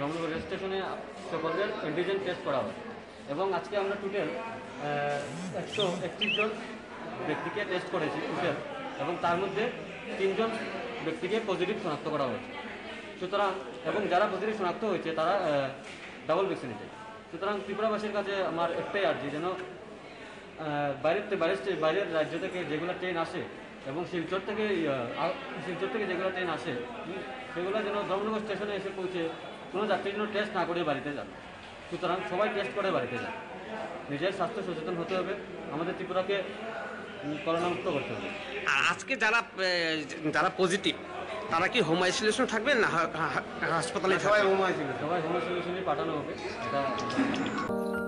Dharmanagar rail স্টেশনে সকলের antigen test করা হয় এবং আজকে আমরা টোটাল 131 জন ব্যক্তিকে টেস্ট করেছি টোটাল, এবং তার মধ্যে 3 জন ব্যক্তিকে পজিটিভ শনাক্ত করা হয়েছে। সুতরাং এবং যারা পজিটিভ শনাক্ত হয়েছে তারা ডাবল ভ্যাকসিনেটেড। সুতরাং ত্রিপুরাবাসীর কাছে আমার একটাই আর্জি, যেন বাইরের রাজ্য থেকে যেগুলো ট্রেন আসে এবং শিলচর থেকে যেগুলো ট্রেন আসে সেগুলো যেন ধর্মনগর স্টেশনে এসে পৌঁছে কোনো যাত্রীর জন্য টেস্ট না করে বাড়িতে যান। সুতরাং সবাই টেস্ট করে বাড়িতে যান। নিজের স্বাস্থ্য সচেতন হতে হবে, আমাদের ত্রিপুরাকে করোনামুক্ত করতে হবে। আজকে যারা পজিটিভ তারা কি হোম আইসোলেশন থাকবেন না হাসপাতালে? সবাই হোম আইসোলেশনে পাঠানো হবে। এটা